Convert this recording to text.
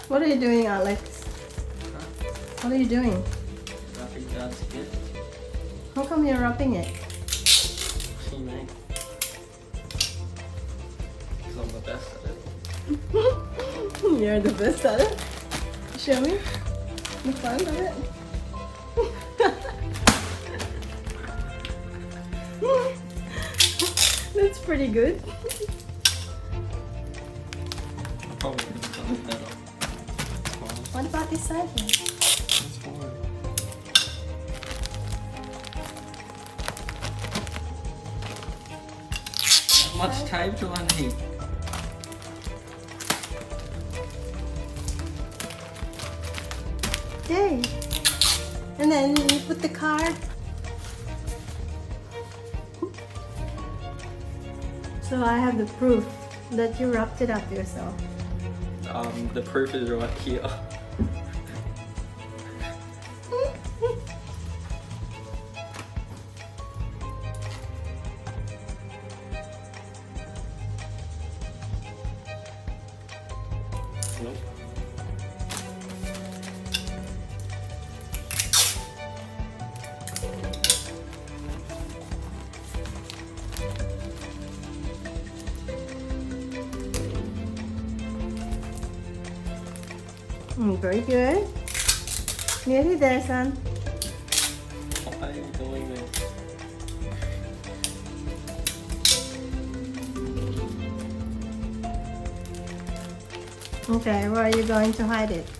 What are you doing, Alex? Huh? What are you doing? Wrapping God's gift. How come you're wrapping it? You know? Because I'm the best at it. You're the best at it. Show me the front of it. That's pretty good. I probably could have done it better. What about this side here? It's fine. How much tape do I need? Okay. And then you put the card. So I have the proof that you wrapped it up yourself. The proof is right here. Nope. Very good. Nearly there, son. Why are you doing this? Okay, where are you going to hide it?